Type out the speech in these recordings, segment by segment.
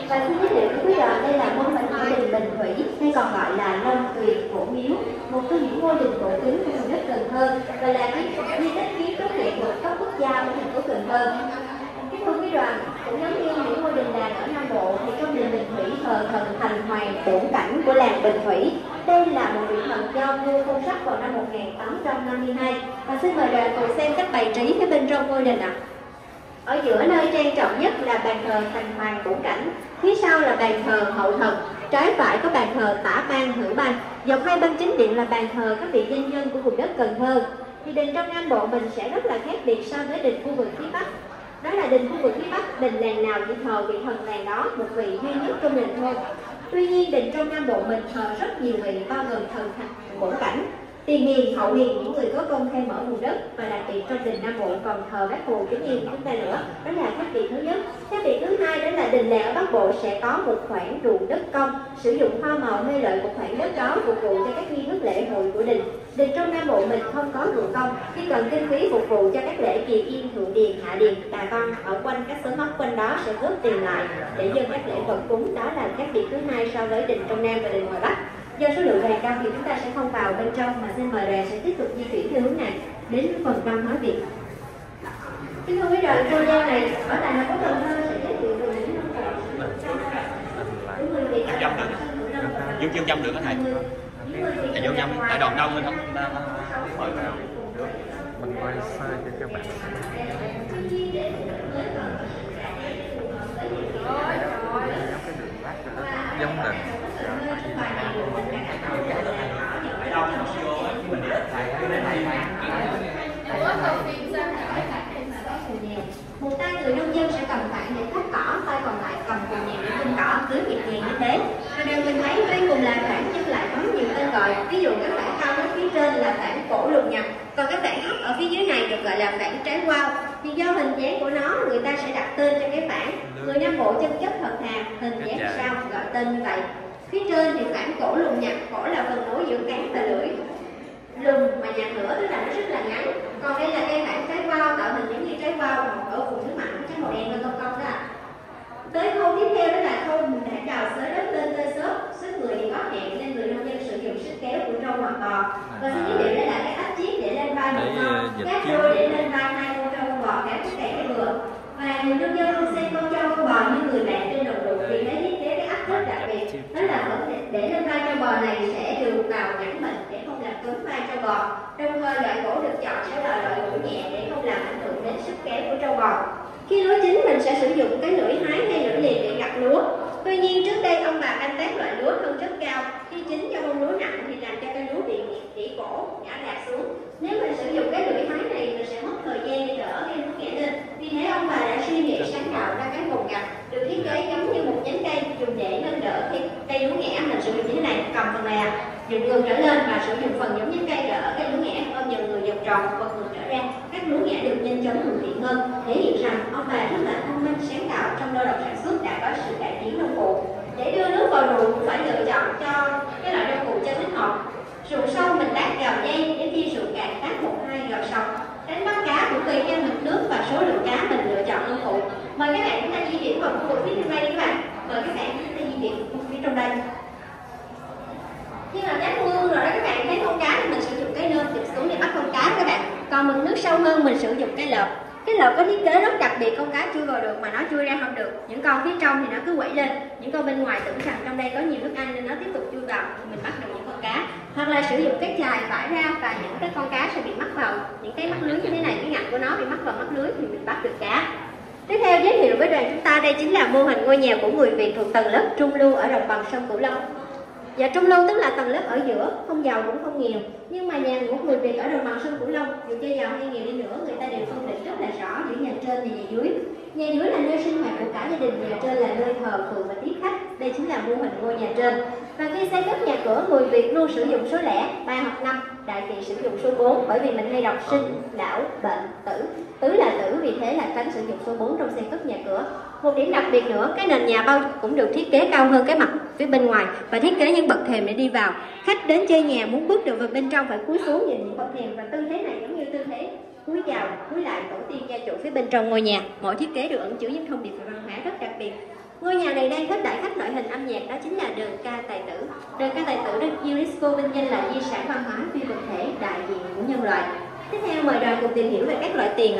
Và xin giới thiệu với quý đoàn, đây là mô hình ngôi đình Bình Thủy hay còn gọi là Long Tuyền Cổ Miếu, một trong những ngôi đình cổ kính của vùng đất Cần Thơ và là di tích kiến trúc nghệ thuật cấp quốc gia của thành phố Cần Thơ. Kính thưa quý đoàn, cũng giống như những ngôi đình làng ở Nam Bộ thì trong đình Bình Thủy thờ thần Thành Hoàng bổn cảnh của làng Bình Thủy. Đây là một vị thần do vua Phun Sắc vào năm 1852. Và xin mời đoàn cùng xem cách bày trí phía bên trong ngôi đình ạ. Ở giữa nơi trang trọng nhất là bàn thờ Thành Hoàng bổn cảnh, phía sau là bàn thờ hậu thần, trái phải có bàn thờ Tả Ban Hữu Ban, dọc hai bên chính điện là bàn thờ các vị danh nhân của vùng đất Cần Thơ. Thì đình trong Nam Bộ mình sẽ rất là khác biệt so với đình khu vực phía Bắc. Đó là đình khu vực phía Bắc, đình làng nào chỉ thờ vị thần làng đó, một vị duy nhất trong đình thôi. Tuy nhiên đình trong Nam Bộ mình thờ rất nhiều vị, bao gồm thần Thành bổn cảnh, tiền hiền, hậu hiền, những người có công khai mở vùng đất. Và đặc biệt trong đình Nam Bộ còn thờ Bác Hồ Kính Yên của chúng ta nữa. Đó là khác biệt thứ nhất. Khác biệt thứ hai đó là đình làng ở Bắc Bộ sẽ có một khoản ruộng đất công, sử dụng hoa màu nơi lợi một khoản đất đó phục vụ cho các nghi thức lễ hội của đình. Đình trong Nam Bộ mình không có ruộng công, khi cần kinh phí phục vụ cho các lễ kỳ yên, thượng điền, hạ điền, bà con ở quanh các xóm ấp quanh đó sẽ góp tiền lại để dâng các lễ vật cúng. Đó là khác biệt thứ hai so với đình trong Nam và đình ngoài Bắc. Do số lượng đoàn cao thì chúng ta sẽ không vào bên trong, mà xin mời đoàn sẽ tiếp tục di chuyển theo hướng này đến phần văn hóa Việt. Kính thưa quý đoàn, cô giao này ở tại thành phố Cần Thơ sẽ giới thiệu về những người Việt ở đồng bằng sông Cửu Long. Dương dông được đó thầy. Thầy vô dông, tại đoàn đông mình không mời vào. Mình quay sai cho các bạn. Giống đình. Một tay người nông dân sẽ cầm phản để cắt cỏ, tay còn lại cầm cùi nhẹ để vun cỏ, cứ nhịp nhàng như thế. Và điều mình thấy tuy cùng là phản nhưng lại có nhiều tên gọi. Ví dụ các phản cao nhất phía trên là phản cổ lục nhật, còn các phản thấp ở phía dưới này được gọi là phản trái quao. Thì do hình dáng của nó, người ta sẽ đặt tên cho cái phản. Người Nam Bộ chân chất thật thà, hình dáng sao gọi tên như vậy. Phía trên thì phản cổ lùng nhặt, cổ là phần nối giữa cán và lưỡi. Lùng mà nhặt nữa tức là nó rất là ngắn. Còn đây là cây phản trái quao, tạo hình giống như trái quao ở vùng nước mặn, trái màu đen lên cong cong đó. Tới khâu tiếp theo đó là khâu mình đã đào xới đất lên tơi xốp, sức người thì có hạn nên người nông dân sử dụng sức kéo của trâu hoặc bò. Và xin giới thiệu đó là cái áp chiếc để lên vai một con, các đôi để lên vai hai con trâu con bò kéo tất cả cái bừa. Và người nông dân luôn xem con trâu con bò như người bạn trên đồng ruộng, vì thế thiết kế cái áp rất đặc biệt. Đó là để lên vai trâu bò này sẽ được vào nhẵn mình để không làm cứng vai trâu bò. Đồng thời loại gỗ được chọn sẽ là loại gỗ nhẹ để không làm ảnh hưởng đến sức kéo của trâu bò. Khi lúa chín mình sẽ sử dụng cái lưỡi hái hay lưỡi liềm để gặt lúa. Tuy nhiên trước đây ông bà canh tác loại lúa thân rất cao, khi chín cho bông lúa nặng thì làm cho cây lúa bị đĩ cổ, ngã rạp xuống. Nếu mình sử dụng cái lưỡi hái này mình sẽ mất thời gian để đỡ cây lúa ngã lên. Vì thế ông bà đã suy nghĩ sáng tạo ra cái bồn gặt được thiết kế giống như một nhánh cây dùng để nâng đỡ cây lúa ngã. Mình sử dụng như thế này, cầm phần này dùng ngược trở lên và sử dụng phần giống nhánh cây đỡ cây lúa ngã ôm nhờ người vòng tròn và ngược trở ra. Các lúa ngã được nhanh chóng thuận tiện hơn, thể hiện rằng ông bà rất là thông minh sáng tạo trong lao động sản xuất, đã có sự cải tiến nông cụ. Để đưa nước vào ruộng cũng phải lựa chọn cho cái loại nông cụ cho thích hợp. Ruộng sâu mình tác gào dây, đến khi ruộng cạn tác 1-2 gào sọc. Đánh bắt cá cũng tùy theo mực nước và số lượng cá mình lựa chọn nông cụ. Mời các bạn chúng ta di chuyển vào khu vực phía trong đây các bạn. Mời các bạn chúng ta di chuyển phía trong đây. Khi mà tác mương rồi đó các bạn thấy con cá thì mình sử dụng cái nơm chụp xuống để bắt con cá các bạn. Còn mực nước sâu hơn mình sử dụng cái lợp. Cái lợp có thiết kế rất đặc biệt, con cá chui vào được mà nó chui ra không được. Những con phía trong thì nó cứ quẩy lên, những con bên ngoài tưởng rằng trong đây có nhiều thức ăn nên nó tiếp tục chui vào thì mình bắt được những con cá. Hoặc là sử dụng cái chài vải ra và những cái con cá sẽ bị mắc vào những cái mắt lưới như thế này, cái ngạnh của nó bị mắc vào mắt lưới thì mình bắt được cá. Tiếp theo giới thiệu với đoàn chúng ta, đây chính là mô hình ngôi nhà của người Việt thuộc tầng lớp trung lưu ở đồng bằng sông Cửu Long. Và trung lưu tức là tầng lớp ở giữa, không giàu cũng không nghèo. Nhưng mà nhà của người Việt ở đồng bằng sông Cửu Long, dù cho giàu hay nghèo đi nữa, người ta đều phân định rất là rõ giữa nhà trên và nhà dưới. Nhà dưới là nơi sinh hoạt của cả gia đình, nhà trên là nơi thờ phượng và tiếp khách. Đây chính là mô hình ngôi nhà trên. Và khi xây cất nhà cửa, người Việt luôn sử dụng số lẻ 3 hoặc 5, đại tỷ sử dụng số 4, bởi vì mình hay đọc sinh, lão, bệnh, tử. Tứ là tử, vì thế là tránh sử dụng số 4 trong xây cất nhà cửa. Một điểm đặc biệt nữa, cái nền nhà bao cũng được thiết kế cao hơn cái mặt phía bên ngoài và thiết kế những bậc thềm để đi vào. Khách đến chơi nhà muốn bước được vào bên trong phải cúi xuống nhìn những bậc thềm, và tư thế này giống như tư thế cúi chào, cúi lại tổ tiên gia chủ phía bên trong ngôi nhà. Mỗi thiết kế đều ẩn chứa những thông điệp về văn hóa rất đặc biệt. Ngôi nhà này đang khích đại khách loại hình âm nhạc, đó chính là đờn ca tài tử. Đờn ca tài tử được UNESCO vinh danh là di sản văn hóa phi vật thể đại diện của nhân loại. Tiếp theo mời đoàn cùng tìm hiểu về các loại tiền ạ.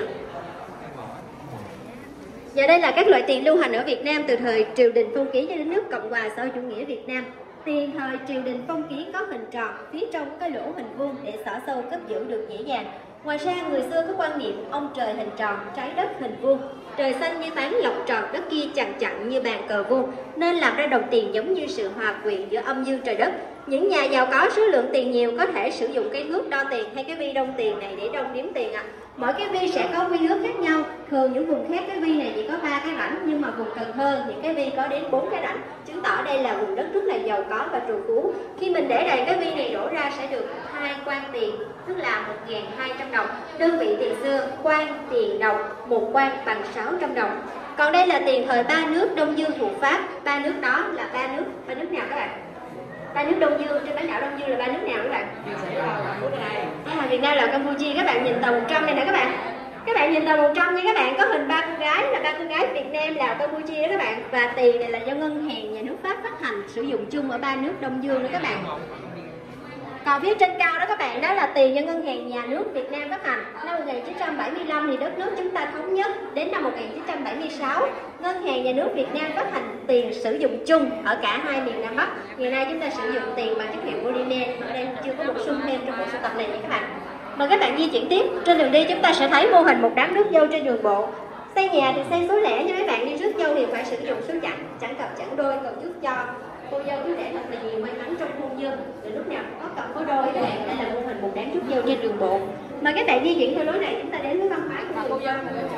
Và đây là các loại tiền lưu hành ở Việt Nam từ thời triều đình phong kiến cho đến nước Cộng hòa xã hội chủ nghĩa Việt Nam. Tiền thời triều đình phong kiến có hình tròn, phía trong có cái lỗ hình vuông để xỏ sâu cất giữ được dễ dàng. Ngoài ra, người xưa có quan niệm ông trời hình tròn, trái đất hình vuông, trời xanh như tán lọc tròn, đất kia chằng chặn như bàn cờ vuông, nên làm ra đồng tiền giống như sự hòa quyện giữa âm dương trời đất. Những nhà giàu có số lượng tiền nhiều có thể sử dụng cái thước đo tiền hay cái vi đong tiền này để đong đếm tiền ạ. Mỗi cái vi sẽ có vi ước khác nhau. Thường những vùng khác cái vi này chỉ có 3 cái rãnh, nhưng mà vùng Cần Thơ những cái vi có đến 4 cái rãnh, chứng tỏ đây là vùng đất rất là giàu có và trù phú. Khi mình để đầy cái vi này đổ ra sẽ được 2 quan tiền, tức là 1.200 đồng. Đơn vị tiền xưa quan tiền đồng, 1 quan bằng 600 đồng. Còn đây là tiền thời 3 nước Đông Dương thuộc Pháp. 3 nước đó là 3 nước nào các bạn? 3 nước Đông Dương, trên bán đảo Đông Dương là 3 nước nào các bạn? Việt Nam là Campuchia. Các bạn nhìn tờ 100 này nè các bạn. Các bạn nhìn tờ 100 nha các bạn, có hình 3 con gái là 3 con gái Việt Nam, Lào, Campuchia đó các bạn. Và tiền này là do ngân hàng nhà nước Pháp phát hành sử dụng chung ở 3 nước Đông Dương đó các bạn. Còn phía trên cao đó các bạn, đó là tiền do ngân hàng nhà nước Việt Nam phát hành. Năm 1975 thì đất nước chúng ta thống nhất. Đến năm 1976, ngân hàng nhà nước Việt Nam phát hành tiền sử dụng chung ở cả hai miền Nam Bắc. Ngày nay chúng ta sử dụng tiền bằng chất liệu polymer, ở đây chưa có bổ sung thêm trong bộ sưu tập này nha các bạn. Mời các bạn di chuyển tiếp. Trên đường đi chúng ta sẽ thấy mô hình một đám rước dâu trên đường bộ. Xây nhà thì xây số lẻ, nhưng mấy bạn đi rước dâu thì phải sử dụng số chẵn, chẵn cặp chẵn đôi, còn rước cho cô dâu cứ để thật là nhiều may mắn trong hôn nhân, để lúc nào có cặp có đôi các bạn. Đây là mô hình một đám rước dâu trên đường bộ. Mời các bạn di chuyển theo lối này, chúng ta đến với văn hóa của cô dâu.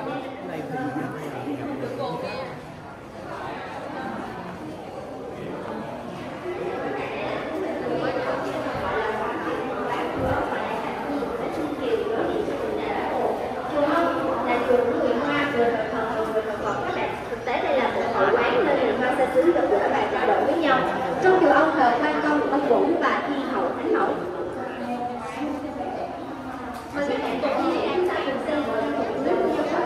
Thực tế đây là một hội quán nên người Hoa xa xứ gặp gỡ và trao đổi với nhau. Trong chùa ông thờ Quan Công, ông Vũ và Thiên Hậu Thánh Mẫu. Mời các bạn cùng di chuyển chúng ta cùng xem một nước trong số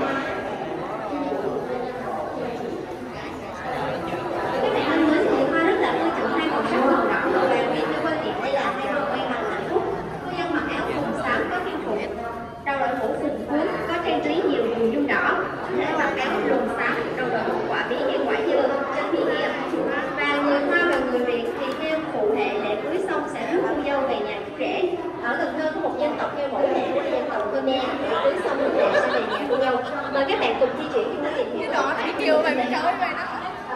các bạn thân mến, người Hoa rất là coi trọng hai màu sắc màu đỏ và vàng, vì theo quan điểm đây là hai màu may mắn hạnh phúc. Cô dân mặc áo phùng xám có kim phụng, đầu đội mũ phùng cuốn có trang trí nhiều mùi nhung đỏ, để mặc áo lùn xám, đầu đội một quả bí hay quả dưa, chân thì hiệp. Và người Hoa và người Việt thì theo phụ hệ lễ cưới xong sẽ rước cô dâu về nhà chú rể. Ở Cần Thơ có một dân tộc theo mẫu hệ của dân tộc Khmer, lễ cưới xong chú rể sẽ về nhà cô dâu. Mời các bạn cùng di chuyển chúng ta tìm hiểu. Đó là kêu mày mới nói vậy đó.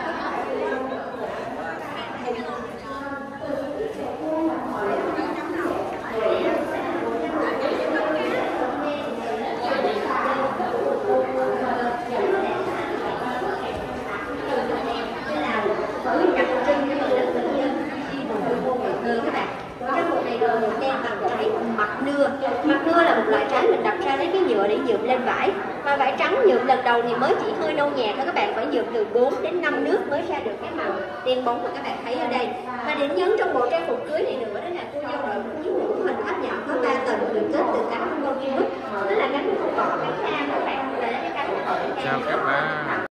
Các bạn, trong một này đồ một đen bằng trái mặt nưa. Mặt nưa là một loại trái mình đập ra lấy cái nhựa để nhuộm lên vải. Và vải trắng nhuộm lần đầu thì mới chỉ hơi nâu nhạt thôi, các bạn phải nhuộm từ 4 đến 5 nước mới ra được cái màu đen bóng mà các bạn thấy ở đây. Và điểm nhấn trong bộ trang phục cưới này nữa đó là cô dâu đội một chiếc mũ hình tháp nhỏ có 3 tầng được kết từ cánh của con chim bích, đó là cánh của con bò, cánh cam các bạn, và cái cánh của con chào các bạn.